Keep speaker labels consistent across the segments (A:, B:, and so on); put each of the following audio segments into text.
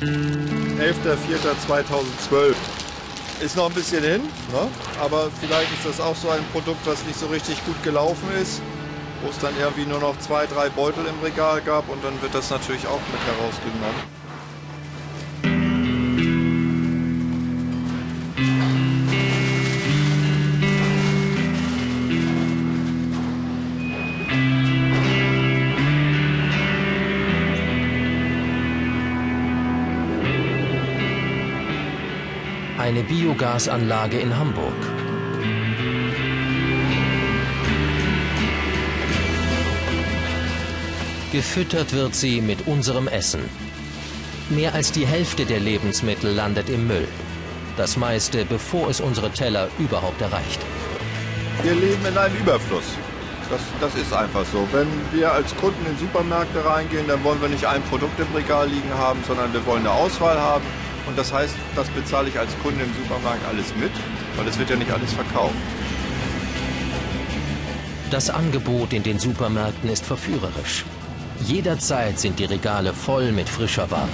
A: 11.04.2012. Ist noch ein bisschen hin, ne? Aber vielleicht ist das auch so ein Produkt, was nicht so richtig gut gelaufen ist, wo es dann irgendwie nur noch 2, 3 Beutel im Regal gab und dann wird das natürlich auch mit herausgenommen.
B: Eine Biogasanlage in Hamburg. Gefüttert wird sie mit unserem Essen. Mehr als die Hälfte der Lebensmittel landet im Müll. Das meiste, bevor es unsere Teller überhaupt erreicht.
A: Wir leben in einem Überfluss. Das ist einfach so. Wenn wir als Kunden in Supermärkte reingehen, dann wollen wir nicht ein Produkt im Regal liegen haben, sondern wir wollen eine Auswahl haben. Und das heißt, das bezahle ich als Kunde im Supermarkt alles mit, weil es wird ja nicht alles verkauft.
B: Das Angebot in den Supermärkten ist verführerisch. Jederzeit sind die Regale voll mit frischer Ware.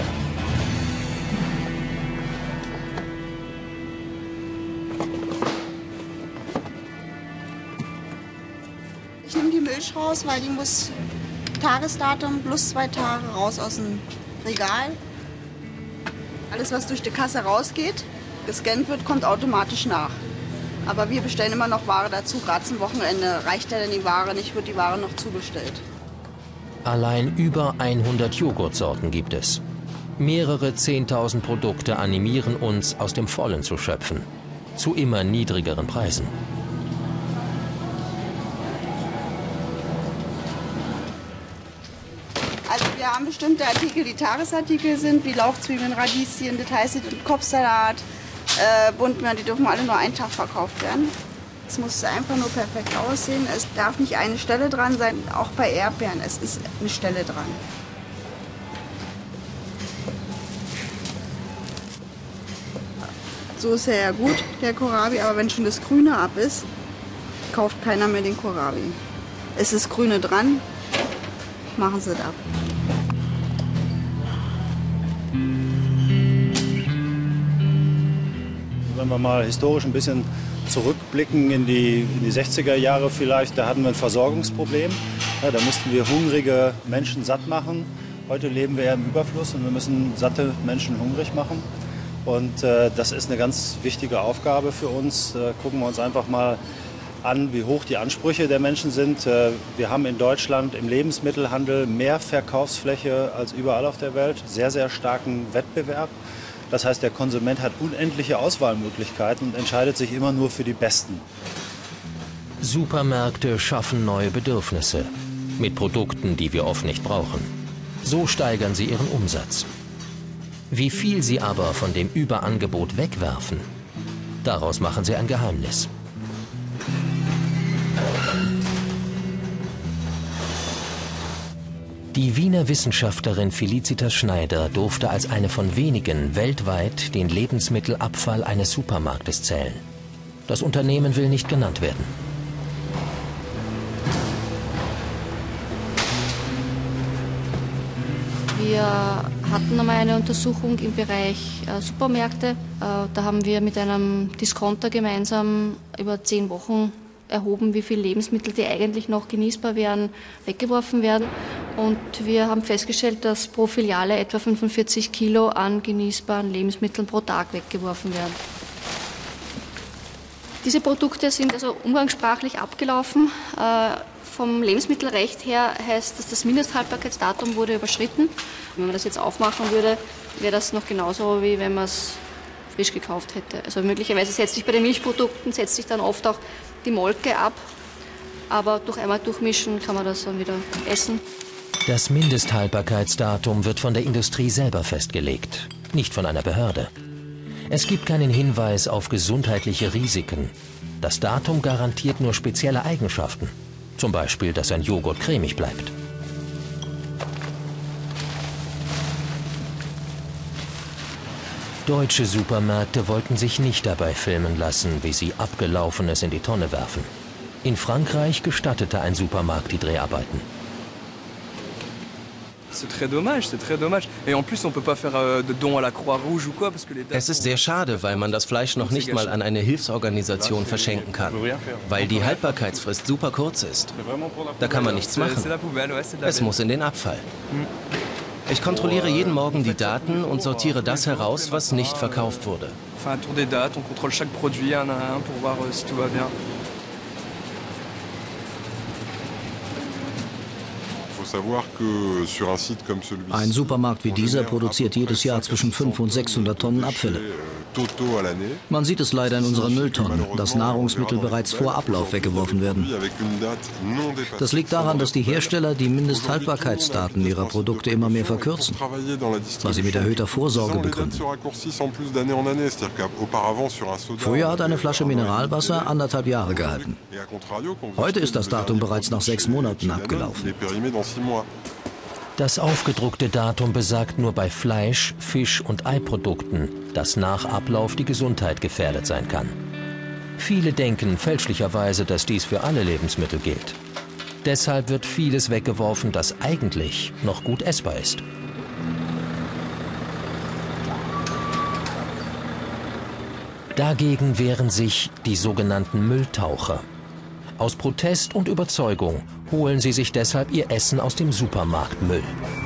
C: Ich nehme die Milch raus, weil die muss Tagesdatum plus 2 Tage raus aus dem Regal. Alles, was durch die Kasse rausgeht, gescannt wird, kommt automatisch nach. Aber wir bestellen immer noch Ware dazu. Gerade zum Wochenende reicht ja dann die Ware nicht, wird die Ware noch zubestellt.
B: Allein über 100 Joghurtsorten gibt es. Mehrere 10.000 Produkte animieren uns, aus dem Vollen zu schöpfen. Zu immer niedrigeren Preisen.
C: Also wir haben bestimmte Artikel, die Tagesartikel sind, wie Lauchzwiebeln, Radieschen, Details, Kopfsalat, Buntmöhren, die dürfen alle nur einen Tag verkauft werden. Es muss einfach nur perfekt aussehen. Es darf nicht eine Stelle dran sein, auch bei Erdbeeren, es ist eine Stelle dran. So ist er ja gut, der Kohlrabi, aber wenn schon das Grüne ab ist, kauft keiner mehr den Kohlrabi. Es ist Grüne dran, machen Sie es ab.
D: Wenn wir mal historisch ein bisschen zurückblicken in die 60er Jahre vielleicht, da hatten wir ein Versorgungsproblem. Ja, da mussten wir hungrige Menschen satt machen. Heute leben wir ja im Überfluss und wir müssen satte Menschen hungrig machen. Und das ist eine ganz wichtige Aufgabe für uns. Gucken wir uns einfach mal an, wie hoch die Ansprüche der Menschen sind. Wir haben in Deutschland im Lebensmittelhandel mehr Verkaufsfläche als überall auf der Welt, sehr, sehr starken Wettbewerb. Das heißt, der Konsument hat unendliche Auswahlmöglichkeiten und entscheidet sich immer nur für die besten.
B: Supermärkte schaffen neue Bedürfnisse mit Produkten, die wir oft nicht brauchen. So steigern sie ihren Umsatz. Wie viel sie aber von dem Überangebot wegwerfen, daraus machen sie ein Geheimnis. Die Wiener Wissenschaftlerin Felicitas Schneider durfte als eine von wenigen weltweit den Lebensmittelabfall eines Supermarktes zählen. Das Unternehmen will nicht genannt werden.
E: Wir hatten einmal eine Untersuchung im Bereich Supermärkte. Da haben wir mit einem Discounter gemeinsam über 10 Wochen erhoben, wie viele Lebensmittel, die eigentlich noch genießbar wären, weggeworfen werden. Und wir haben festgestellt, dass pro Filiale etwa 45 Kilo an genießbaren Lebensmitteln pro Tag weggeworfen werden. Diese Produkte sind also umgangssprachlich abgelaufen. Vom Lebensmittelrecht her heißt, dass das Mindesthaltbarkeitsdatum wurde überschritten. Wenn man das jetzt aufmachen würde, wäre das noch genauso, wie wenn man es frisch gekauft hätte. Also möglicherweise setzt sich bei den Milchprodukten dann oft auch die Molke ab, aber durch einmal durchmischen kann man das dann wieder essen.
B: Das Mindesthaltbarkeitsdatum wird von der Industrie selber festgelegt, nicht von einer Behörde. Es gibt keinen Hinweis auf gesundheitliche Risiken. Das Datum garantiert nur spezielle Eigenschaften, zum Beispiel, dass ein Joghurt cremig bleibt. Deutsche Supermärkte wollten sich nicht dabei filmen lassen, wie sie Abgelaufenes in die Tonne werfen. In Frankreich gestattete ein Supermarkt die Dreharbeiten.
F: Es ist sehr schade, weil man das Fleisch noch nicht mal an eine Hilfsorganisation verschenken kann, weil die Haltbarkeitsfrist super kurz ist. Da kann man nichts machen. Es muss in den Abfall. Ich kontrolliere jeden Morgen die Daten und sortiere das heraus, was nicht verkauft wurde.
G: Ein Supermarkt wie dieser produziert jedes Jahr zwischen 500 und 600 Tonnen Abfälle. Man sieht es leider in unseren Mülltonnen, dass Nahrungsmittel bereits vor Ablauf weggeworfen werden. Das liegt daran, dass die Hersteller die Mindesthaltbarkeitsdaten ihrer Produkte immer mehr verkürzen, was sie mit erhöhter Vorsorge begründen. Früher hat eine Flasche Mineralwasser 1,5 Jahre gehalten. Heute ist das Datum bereits nach 6 Monaten abgelaufen.
B: Das aufgedruckte Datum besagt nur bei Fleisch, Fisch und Eiprodukten, dass nach Ablauf die Gesundheit gefährdet sein kann. Viele denken fälschlicherweise, dass dies für alle Lebensmittel gilt. Deshalb wird vieles weggeworfen, das eigentlich noch gut essbar ist. Dagegen wehren sich die sogenannten Mülltaucher. Aus Protest und Überzeugung holen sie sich deshalb ihr Essen aus dem Supermarktmüll.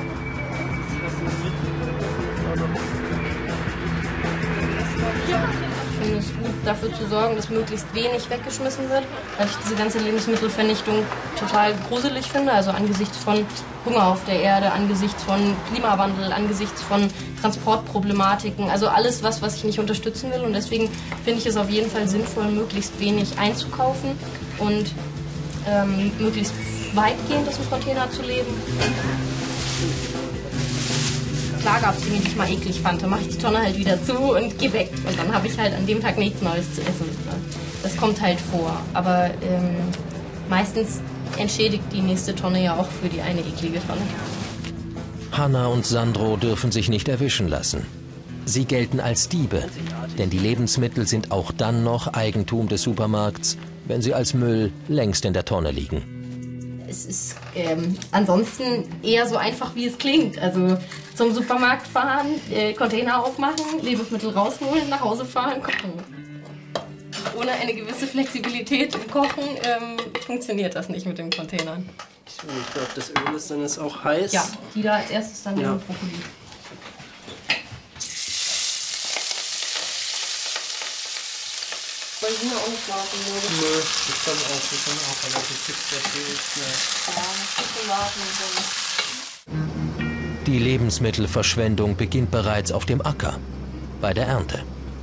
E: Ich finde es gut, dafür zu sorgen, dass möglichst wenig weggeschmissen wird, weil ich diese ganze Lebensmittelvernichtung total gruselig finde. Also angesichts von Hunger auf der Erde, angesichts von Klimawandel, angesichts von Transportproblematiken. Also alles, was ich nicht unterstützen will. Und deswegen finde ich es auf jeden Fall sinnvoll, möglichst wenig einzukaufen und möglichst weitgehend aus dem Container zu leben. Klar gab es Dinge, die ich mal eklig fand. Dann mache ich die Tonne halt wieder zu und gehe weg. Und dann habe ich halt an dem Tag nichts Neues zu essen. Das kommt halt vor. Aber meistens entschädigt die nächste Tonne ja auch für die eine eklige Tonne.
B: Hanna und Sandro dürfen sich nicht erwischen lassen. Sie gelten als Diebe, denn die Lebensmittel sind auch dann noch Eigentum des Supermarkts, wenn sie als Müll längst in der Tonne liegen.
E: Es ist ansonsten eher so einfach, wie es klingt. Also zum Supermarkt fahren, Container aufmachen, Lebensmittel rausholen, nach Hause fahren, kochen. Ohne eine gewisse Flexibilität im Kochen funktioniert das nicht mit den Containern.
F: Ich glaube, das Öl ist dann auch heiß.
E: Ja, die da als erstes dann den Brokkoli. Wollen Sie auch nicht warten?
F: Nö, ich kann auch. Wir können auch relativ fix
E: Ja, ein bisschen warten.
B: Die Lebensmittelverschwendung beginnt bereits auf dem Acker, bei der Ernte.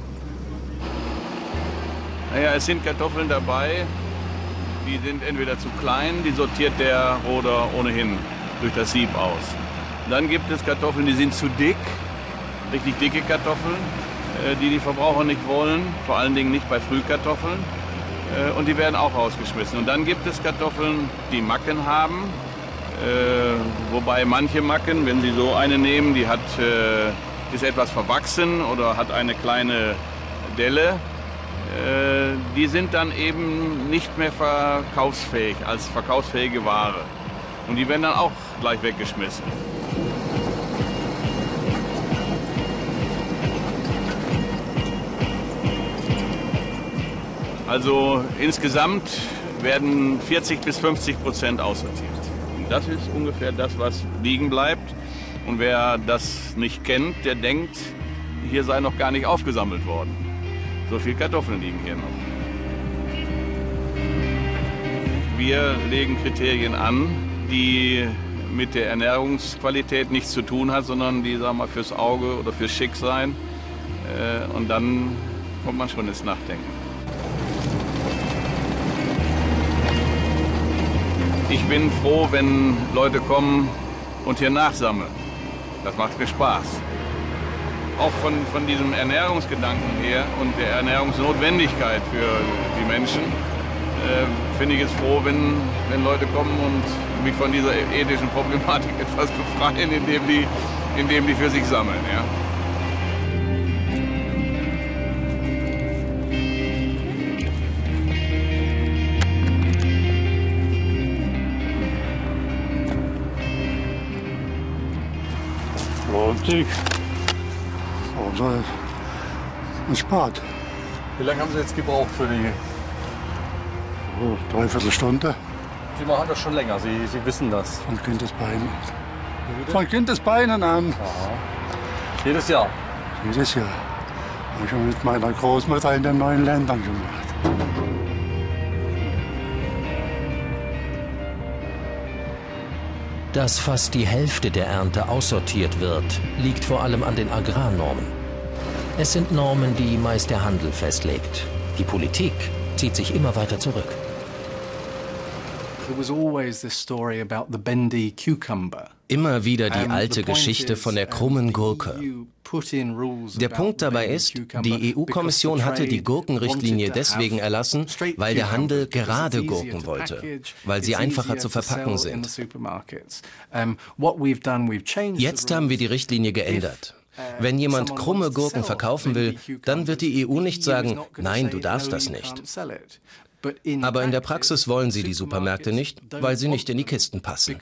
H: Naja, es sind Kartoffeln dabei, die sind entweder zu klein, die sortiert der Roder ohnehin durch das Sieb aus. Dann gibt es Kartoffeln, die sind zu dick, richtig dicke Kartoffeln, die Verbraucher nicht wollen, vor allen Dingen nicht bei Frühkartoffeln. Und die werden auch rausgeschmissen. Und dann gibt es Kartoffeln, die Macken haben, wobei manche Macken, wenn Sie so eine nehmen, die ist etwas verwachsen oder hat eine kleine Delle, die sind dann eben nicht mehr verkaufsfähig als verkaufsfähige Ware. Und die werden dann auch gleich weggeschmissen. Also insgesamt werden 40–50% aussortiert. Das ist ungefähr das, was liegen bleibt. Und wer das nicht kennt, der denkt, hier sei noch gar nicht aufgesammelt worden. So viel Kartoffeln liegen hier noch. Wir legen Kriterien an, die mit der Ernährungsqualität nichts zu tun hat, sondern die, sagen wir mal, fürs Auge oder fürs Schicksein. Und dann kommt man schon ins Nachdenken. Ich bin froh, wenn Leute kommen und hier nachsammeln. Das macht mir Spaß. Auch von diesem Ernährungsgedanken her und der Ernährungsnotwendigkeit für die Menschen finde ich es froh, wenn Leute kommen und mich von dieser ethischen Problematik etwas befreien, indem die für sich sammeln. Ja.
I: Lohnt sich. Oder es spart.
J: Wie lange haben Sie jetzt gebraucht für die?
I: Oh, 3/4 Stunde.
J: Sie machen das schon länger, Sie wissen das.
I: Von Kindesbeinen. Von Kindesbeinen an.
J: Aha. Jedes Jahr?
I: Jedes Jahr. Habe ich schon mit meiner Großmutter in den neuen Ländern gemacht.
B: Dass fast die Hälfte der Ernte aussortiert wird, liegt vor allem an den Agrarnormen. Es sind Normen, die meist der Handel festlegt. Die Politik zieht sich immer weiter zurück.
F: Immer wieder die alte Geschichte von der krummen Gurke. Der Punkt dabei ist, die EU-Kommission hatte die Gurkenrichtlinie deswegen erlassen, weil der Handel gerade Gurken wollte, weil sie einfacher zu verpacken sind. Jetzt haben wir die Richtlinie geändert. Wenn jemand krumme Gurken verkaufen will, dann wird die EU nicht sagen, nein, du darfst das nicht. Aber in der Praxis wollen sie die Supermärkte nicht, weil sie nicht in die Kisten passen.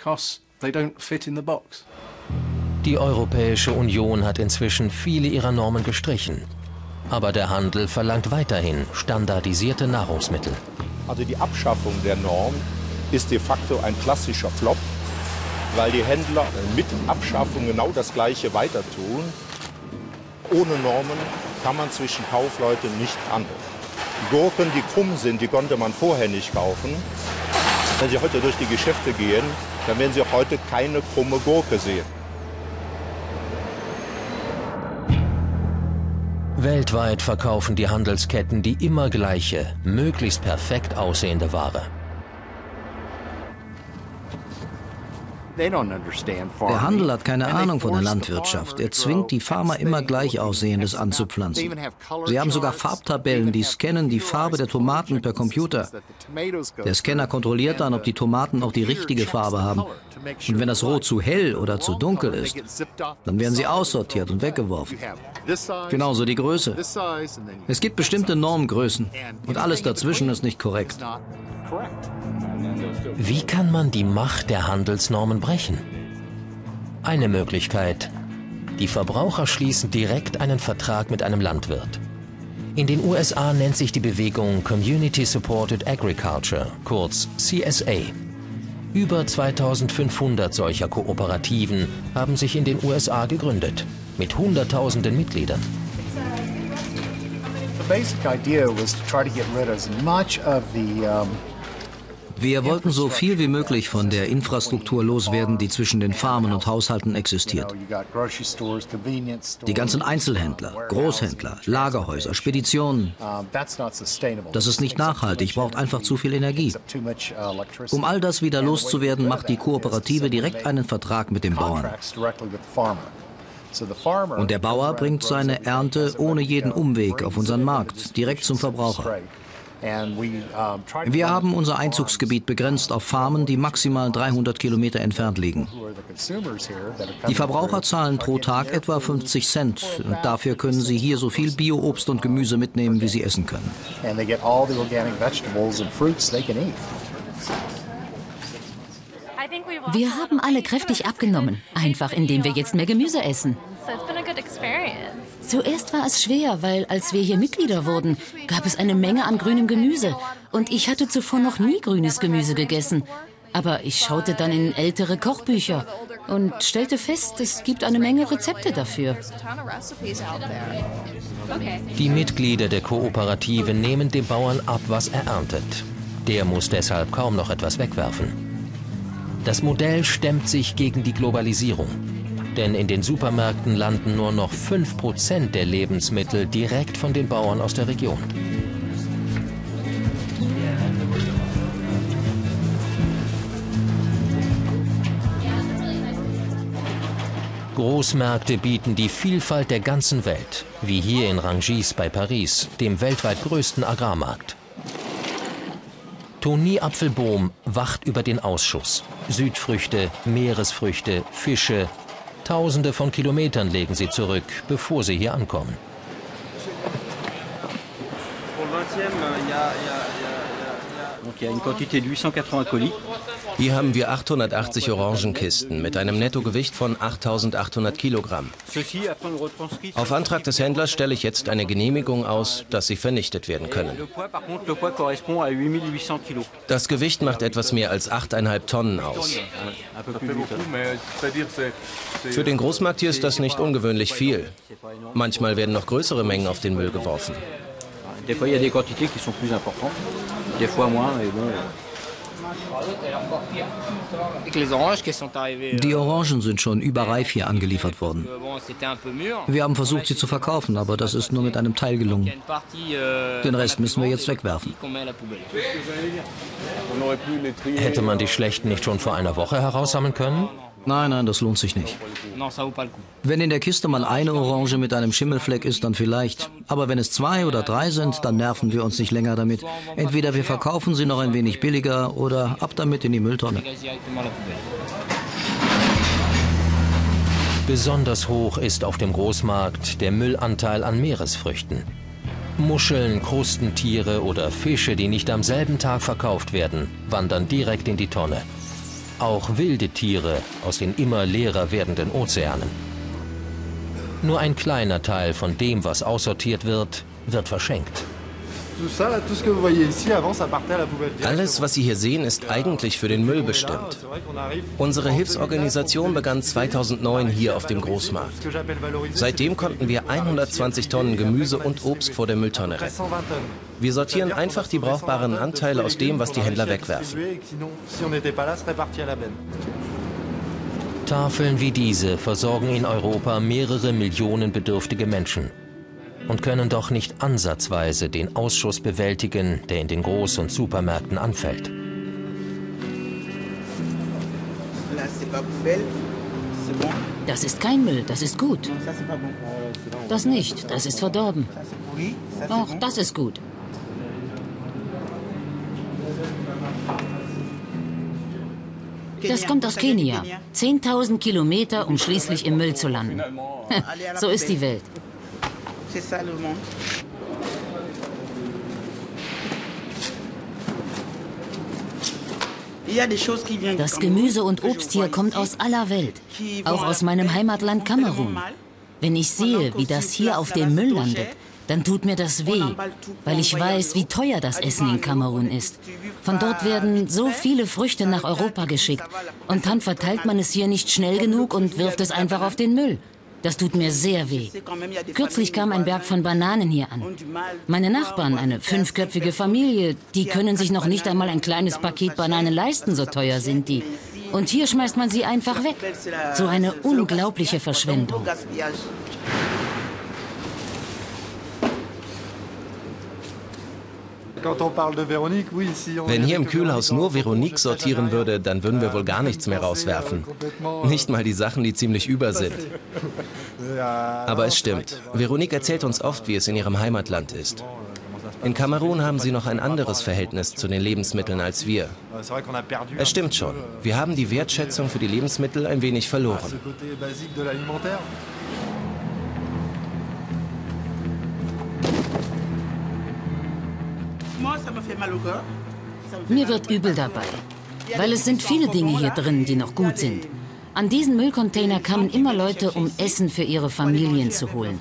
B: Die Europäische Union hat inzwischen viele ihrer Normen gestrichen. Aber der Handel verlangt weiterhin standardisierte Nahrungsmittel.
K: Also die Abschaffung der Norm ist de facto ein klassischer Flop, weil die Händler mit Abschaffung genau das Gleiche weiter tun. Ohne Normen kann man zwischen Kaufleuten nicht handeln. Die Gurken, die krumm sind, die konnte man vorher nicht kaufen. Wenn Sie heute durch die Geschäfte gehen, dann werden Sie auch heute keine krumme Gurke sehen.
B: Weltweit verkaufen die Handelsketten die immer gleiche, möglichst perfekt aussehende Ware.
G: Der Handel hat keine Ahnung von der Landwirtschaft. Er zwingt die Farmer immer gleich Aussehendes anzupflanzen. Sie haben sogar Farbtabellen, die scannen die Farbe der Tomaten per Computer. Der Scanner kontrolliert dann, ob die Tomaten auch die richtige Farbe haben. Und wenn das Rot zu hell oder zu dunkel ist, dann werden sie aussortiert und weggeworfen. Genauso die Größe. Es gibt bestimmte Normgrößen und alles dazwischen ist nicht korrekt.
B: Wie kann man die Macht der Handelsnormen brechen? Eine Möglichkeit. Die Verbraucher schließen direkt einen Vertrag mit einem Landwirt. In den USA nennt sich die Bewegung Community Supported Agriculture, kurz CSA. Über 2500 solcher Kooperativen haben sich in den USA gegründet, mit Hunderttausenden Mitgliedern.
G: Wir wollten so viel wie möglich von der Infrastruktur loswerden, die zwischen den Farmen und Haushalten existiert. Die ganzen Einzelhändler, Großhändler, Lagerhäuser, Speditionen. Das ist nicht nachhaltig, braucht einfach zu viel Energie. Um all das wieder loszuwerden, macht die Kooperative direkt einen Vertrag mit dem Bauern. Und der Bauer bringt seine Ernte ohne jeden Umweg auf unseren Markt, direkt zum Verbraucher. Wir haben unser Einzugsgebiet begrenzt auf Farmen, die maximal 300 Kilometer entfernt liegen. Die Verbraucher zahlen pro Tag etwa 50 Cent und dafür können sie hier so viel Bio-Obst und Gemüse mitnehmen, wie sie essen können.
L: Wir haben alle kräftig abgenommen, einfach indem wir jetzt mehr Gemüse essen. Zuerst war es schwer, weil als wir hier Mitglieder wurden, gab es eine Menge an grünem Gemüse. Und ich hatte zuvor noch nie grünes Gemüse gegessen. Aber ich schaute dann in ältere Kochbücher und stellte fest, es gibt eine Menge Rezepte dafür.
B: Die Mitglieder der Kooperative nehmen dem Bauern ab, was er erntet. Der muss deshalb kaum noch etwas wegwerfen. Das Modell stemmt sich gegen die Globalisierung. Denn in den Supermärkten landen nur noch 5% der Lebensmittel direkt von den Bauern aus der Region. Großmärkte bieten die Vielfalt der ganzen Welt, wie hier in Rungis bei Paris, dem weltweit größten Agrarmarkt. Toni Apfelbohm wacht über den Ausschuss. Südfrüchte, Meeresfrüchte, Fische. Tausende von Kilometern legen sie zurück, bevor sie hier ankommen.
F: Hier haben wir 880 Orangenkisten mit einem Nettogewicht von 8.800 Kilogramm. Auf Antrag des Händlers stelle ich jetzt eine Genehmigung aus, dass sie vernichtet werden können. Das Gewicht macht etwas mehr als 8,5 Tonnen aus. Für den Großmarkt hier ist das nicht ungewöhnlich viel. Manchmal werden noch größere Mengen auf den Müll geworfen.
G: Die Orangen sind schon überreif hier angeliefert worden. Wir haben versucht, sie zu verkaufen, aber das ist nur mit einem Teil gelungen. Den Rest müssen wir jetzt wegwerfen.
B: Hätte man die schlechten nicht schon vor einer Woche heraussammeln können?
G: Nein, das lohnt sich nicht. Wenn in der Kiste mal eine Orange mit einem Schimmelfleck ist, dann vielleicht. Aber wenn es 2 oder 3 sind, dann nerven wir uns nicht länger damit. Entweder wir verkaufen sie noch ein wenig billiger oder ab damit in die Mülltonne.
B: Besonders hoch ist auf dem Großmarkt der Müllanteil an Meeresfrüchten. Muscheln, Krustentiere oder Fische, die nicht am selben Tag verkauft werden, wandern direkt in die Tonne. Auch wilde Tiere aus den immer leerer werdenden Ozeanen. Nur ein kleiner Teil von dem, was aussortiert wird, wird verschenkt.
F: Alles, was Sie hier sehen, ist eigentlich für den Müll bestimmt. Unsere Hilfsorganisation begann 2009 hier auf dem Großmarkt. Seitdem konnten wir 120 Tonnen Gemüse und Obst vor der Mülltonne retten. Wir sortieren einfach die brauchbaren Anteile aus dem, was die Händler wegwerfen.
B: Tafeln wie diese versorgen in Europa mehrere Millionen bedürftige Menschen und können doch nicht ansatzweise den Ausschuss bewältigen, der in den Groß- und Supermärkten anfällt.
L: Das ist kein Müll, das ist gut. Das nicht, das ist verdorben. Auch das ist gut. Das kommt aus Kenia. 10.000 Kilometer, um schließlich im Müll zu landen. So ist die Welt. Das Gemüse und Obst hier kommt aus aller Welt, auch aus meinem Heimatland Kamerun. Wenn ich sehe, wie das hier auf dem Müll landet, dann tut mir das weh, weil ich weiß, wie teuer das Essen in Kamerun ist. Von dort werden so viele Früchte nach Europa geschickt und dann verteilt man es hier nicht schnell genug und wirft es einfach auf den Müll. Das tut mir sehr weh. Kürzlich kam ein Berg von Bananen hier an. Meine Nachbarn, eine 5-köpfige Familie, die können sich noch nicht einmal ein kleines Paket Bananen leisten, so teuer sind die. Und hier schmeißt man sie einfach weg. So eine unglaubliche Verschwendung.
F: Wenn hier im Kühlhaus nur Veronique sortieren würde, dann würden wir wohl gar nichts mehr rauswerfen. Nicht mal die Sachen, die ziemlich über sind. Aber es stimmt. Veronique erzählt uns oft, wie es in ihrem Heimatland ist. In Kamerun haben sie noch ein anderes Verhältnis zu den Lebensmitteln als wir. Es stimmt schon. Wir haben die Wertschätzung für die Lebensmittel ein wenig verloren.
L: Mir wird übel dabei, weil es sind viele Dinge hier drin, die noch gut sind. An diesen Müllcontainer kamen immer Leute, um Essen für ihre Familien zu holen.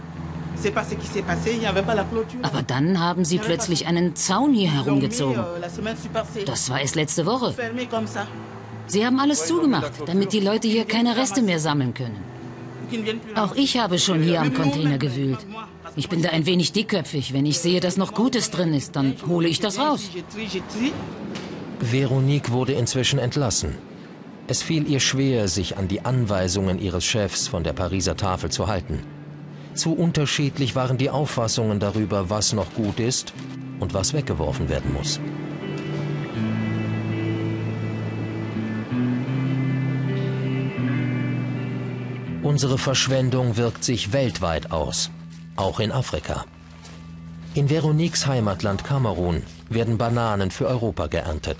L: Aber dann haben sie plötzlich einen Zaun hier herumgezogen. Das war erst letzte Woche. Sie haben alles zugemacht, damit die Leute hier keine Reste mehr sammeln können. Auch ich habe schon hier am Container gewühlt. Ich bin da ein wenig dickköpfig. Wenn ich sehe, dass noch Gutes drin ist, dann hole ich das raus.
B: Veronique wurde inzwischen entlassen. Es fiel ihr schwer, sich an die Anweisungen ihres Chefs von der Pariser Tafel zu halten. Zu unterschiedlich waren die Auffassungen darüber, was noch gut ist und was weggeworfen werden muss. Unsere Verschwendung wirkt sich weltweit aus, auch in Afrika. In Veroniques Heimatland Kamerun werden Bananen für Europa geerntet.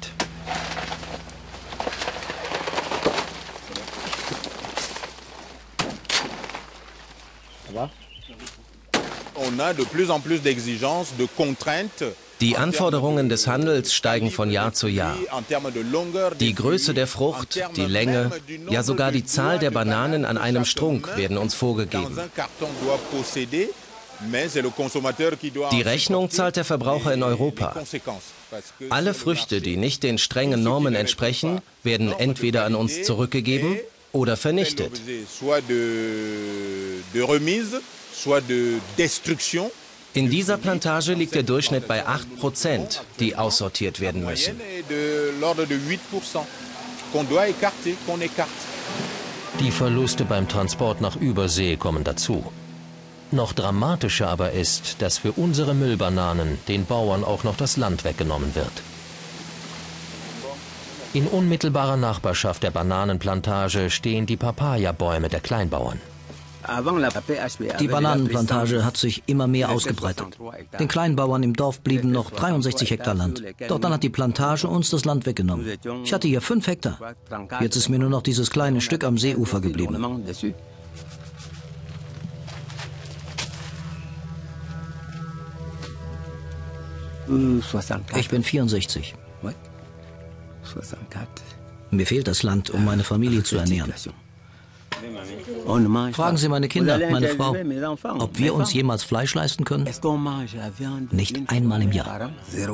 K: On a de plus en plus d'exigences, de contraintes
F: Die Anforderungen des Handels steigen von Jahr zu Jahr. Die Größe der Frucht, die Länge, ja sogar die Zahl der Bananen an einem Strunk werden uns vorgegeben. Die Rechnung zahlt der Verbraucher in Europa. Alle Früchte, die nicht den strengen Normen entsprechen, werden entweder an uns zurückgegeben oder vernichtet. In dieser Plantage liegt der Durchschnitt bei 8%, die aussortiert werden müssen.
B: Die Verluste beim Transport nach Übersee kommen dazu. Noch dramatischer aber ist, dass für unsere Müllbananen den Bauern auch noch das Land weggenommen wird. In unmittelbarer Nachbarschaft der Bananenplantage stehen die Papaya-Bäume der Kleinbauern.
G: Die Bananenplantage hat sich immer mehr ausgebreitet. Den Kleinbauern im Dorf blieben noch 63 Hektar Land. Doch dann hat die Plantage uns das Land weggenommen. Ich hatte hier 5 Hektar. Jetzt ist mir nur noch dieses kleine Stück am Seeufer geblieben. Ich bin 64. Mir fehlt das Land, um meine Familie zu ernähren. Fragen Sie meine Kinder, meine Frau, ob wir uns jemals Fleisch leisten können? Nicht einmal im Jahr.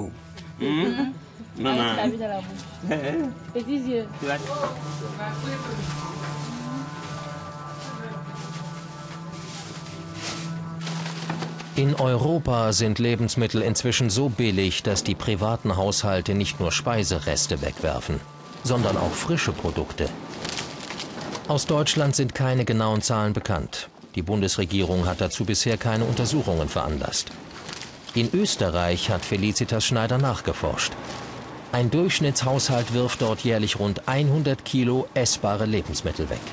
B: In Europa sind Lebensmittel inzwischen so billig, dass die privaten Haushalte nicht nur Speisereste wegwerfen, sondern auch frische Produkte. Aus Deutschland sind keine genauen Zahlen bekannt. Die Bundesregierung hat dazu bisher keine Untersuchungen veranlasst. In Österreich hat Felicitas Schneider nachgeforscht. Ein Durchschnittshaushalt wirft dort jährlich rund 100 Kilo essbare Lebensmittel weg.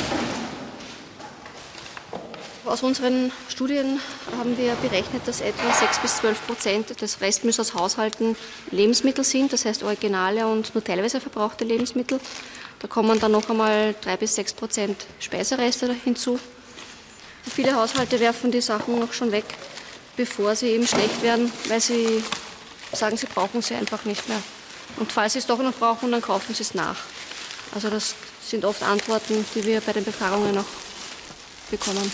E: Aus unseren Studien haben wir berechnet, dass etwa 6–12% des Restmülls aus Haushalten Lebensmittel sind, das heißt originale und nur teilweise verbrauchte Lebensmittel. Da kommen dann noch einmal 3–6% Speisereste hinzu. Viele Haushalte werfen die Sachen noch schon weg, bevor sie eben schlecht werden, weil sie sagen, sie brauchen sie einfach nicht mehr. Und falls sie es doch noch brauchen, dann kaufen sie es nach. Also das sind oft Antworten, die wir bei den Befragungen noch bekommen.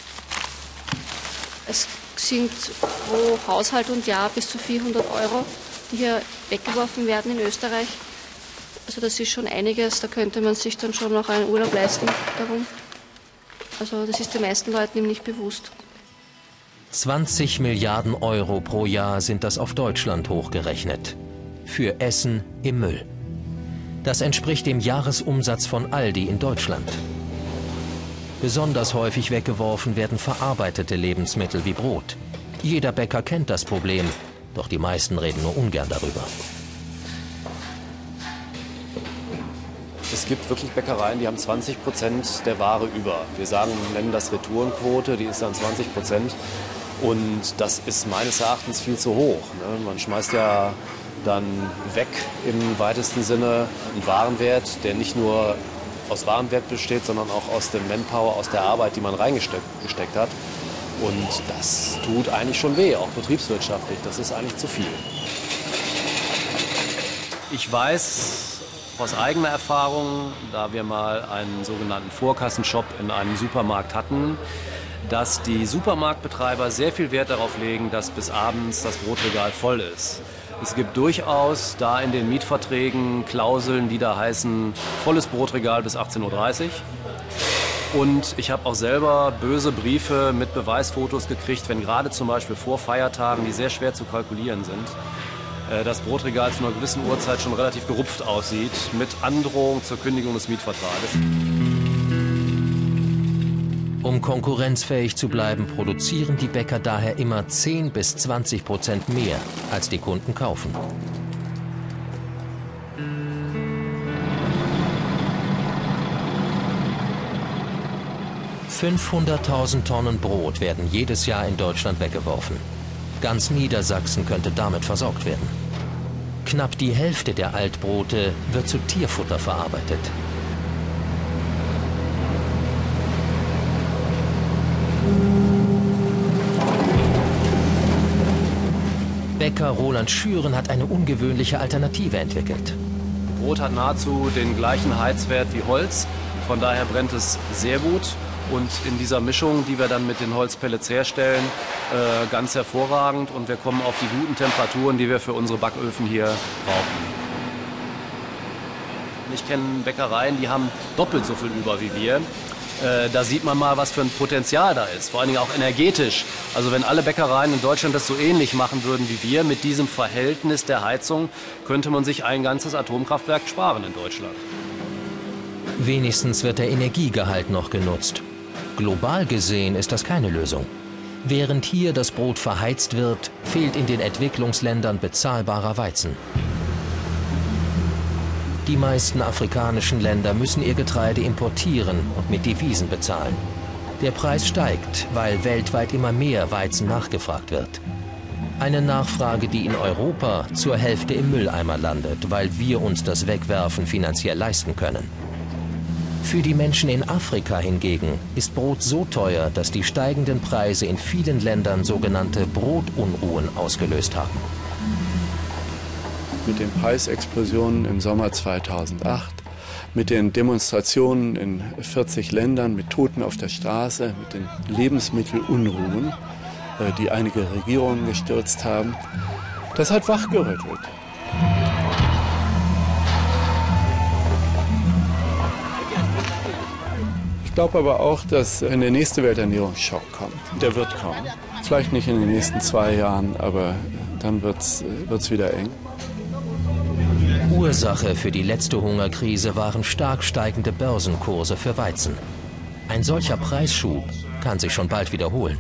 E: Es sind pro Haushalt und Jahr bis zu 400 €, die hier weggeworfen werden in Österreich. Also das ist schon einiges, da könnte man sich dann schon noch einen Urlaub leisten darum. Also das ist den meisten Leuten eben nicht bewusst.
B: 20 Milliarden € pro Jahr sind das auf Deutschland hochgerechnet. Für Essen im Müll. Das entspricht dem Jahresumsatz von Aldi in Deutschland. Besonders häufig weggeworfen werden verarbeitete Lebensmittel wie Brot. Jeder Bäcker kennt das Problem, doch die meisten reden nur ungern darüber.
M: Es gibt wirklich Bäckereien, die haben 20% der Ware über. Wir nennen das Retourenquote, die ist dann 20%. Und das ist meines Erachtens viel zu hoch. Ne? Man schmeißt ja dann weg im weitesten Sinne einen Warenwert, der nicht nur aus Warenwert besteht, sondern auch aus dem Manpower, aus der Arbeit, die man reingesteckt hat. Und das tut eigentlich schon weh, auch betriebswirtschaftlich. Das ist eigentlich zu viel. Ich weiß aus eigener Erfahrung, da wir mal einen sogenannten Vorkassenshop in einem Supermarkt hatten, dass die Supermarktbetreiber sehr viel Wert darauf legen, dass bis abends das Brotregal voll ist. Es gibt durchaus da in den Mietverträgen Klauseln, die da heißen, volles Brotregal bis 18:30 Uhr. Und ich habe auch selber böse Briefe mit Beweisfotos gekriegt, wenn gerade zum Beispiel vor Feiertagen, die sehr schwer zu kalkulieren sind, das Brotregal zu einer gewissen Uhrzeit schon relativ gerupft aussieht, mit Androhung zur Kündigung des Mietvertrages.
B: Um konkurrenzfähig zu bleiben, produzieren die Bäcker daher immer 10–20% mehr, als die Kunden kaufen. ...500.000 Tonnen Brot werden jedes Jahr in Deutschland weggeworfen. Ganz Niedersachsen könnte damit versorgt werden. Knapp die Hälfte der Altbrote wird zu Tierfutter verarbeitet. Bäcker Roland Schüren hat eine ungewöhnliche Alternative entwickelt.
M: Brot hat nahezu den gleichen Heizwert wie Holz, von daher brennt es sehr gut. Und in dieser Mischung, die wir dann mit den Holzpellets herstellen, ganz hervorragend. Und wir kommen auf die guten Temperaturen, die wir für unsere Backöfen hier brauchen. Ich kenne Bäckereien, die haben doppelt so viel über wie wir. Da sieht man mal, was für ein Potenzial da ist, vor allen Dingen auch energetisch. Also wenn alle Bäckereien in Deutschland das so ähnlich machen würden wie wir, mit diesem Verhältnis der Heizung, könnte man sich ein ganzes Atomkraftwerk sparen in Deutschland.
B: Wenigstens wird der Energiegehalt noch genutzt. Global gesehen ist das keine Lösung. Während hier das Brot verheizt wird, fehlt in den Entwicklungsländern bezahlbarer Weizen. Die meisten afrikanischen Länder müssen ihr Getreide importieren und mit Devisen bezahlen. Der Preis steigt, weil weltweit immer mehr Weizen nachgefragt wird. Eine Nachfrage, die in Europa zur Hälfte im Mülleimer landet, weil wir uns das Wegwerfen finanziell leisten können. Für die Menschen in Afrika hingegen ist Brot so teuer, dass die steigenden Preise in vielen Ländern sogenannte Brotunruhen ausgelöst haben.
N: Mit den Preisexplosionen im Sommer 2008, mit den Demonstrationen in 40 Ländern, mit Toten auf der Straße, mit den Lebensmittelunruhen, die einige Regierungen gestürzt haben, das hat wachgerüttelt. Ich glaube aber auch, dass wenn der nächste Welternährungsschock kommt, der wird kommen. Vielleicht nicht in den nächsten 2 Jahren, aber dann wird's wieder eng.
B: Ursache für die letzte Hungerkrise waren stark steigende Börsenkurse für Weizen. Ein solcher Preisschub kann sich schon bald wiederholen.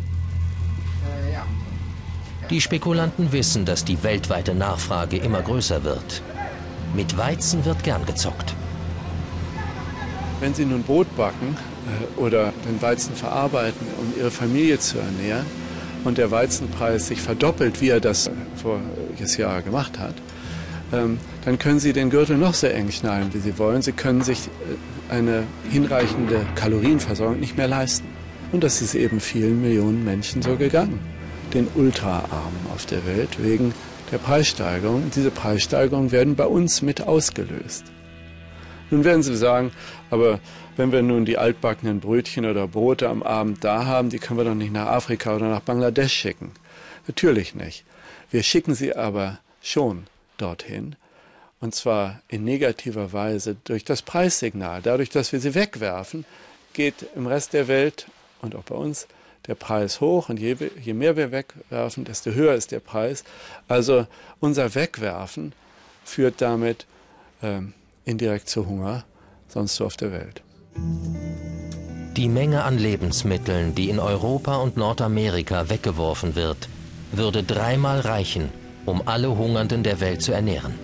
B: Die Spekulanten wissen, dass die weltweite Nachfrage immer größer wird. Mit Weizen wird gern gezockt.
N: Wenn Sie nun Brot backen oder den Weizen verarbeiten, um Ihre Familie zu ernähren, und der Weizenpreis sich verdoppelt, wie er das voriges Jahr gemacht hat, dann können Sie den Gürtel noch so eng schnallen, wie Sie wollen. Sie können sich eine hinreichende Kalorienversorgung nicht mehr leisten. Und das ist eben vielen Millionen Menschen so gegangen. Den Ultraarmen auf der Welt wegen der Preissteigerung. Diese Preissteigerungen werden bei uns mit ausgelöst. Nun werden Sie sagen, aber wenn wir nun die altbackenen Brötchen oder Brote am Abend da haben, die können wir doch nicht nach Afrika oder nach Bangladesch schicken. Natürlich nicht. Wir schicken sie aber schon dorthin. Und zwar in negativer Weise durch das Preissignal. Dadurch, dass wir sie wegwerfen, geht im Rest der Welt und auch bei uns der Preis hoch. Und je mehr wir wegwerfen, desto höher ist der Preis. Also unser Wegwerfen führt damit indirekt zu Hunger, sonst so auf der Welt.
B: Die Menge an Lebensmitteln, die in Europa und Nordamerika weggeworfen wird, würde 3-mal reichen, um alle Hungernden der Welt zu ernähren.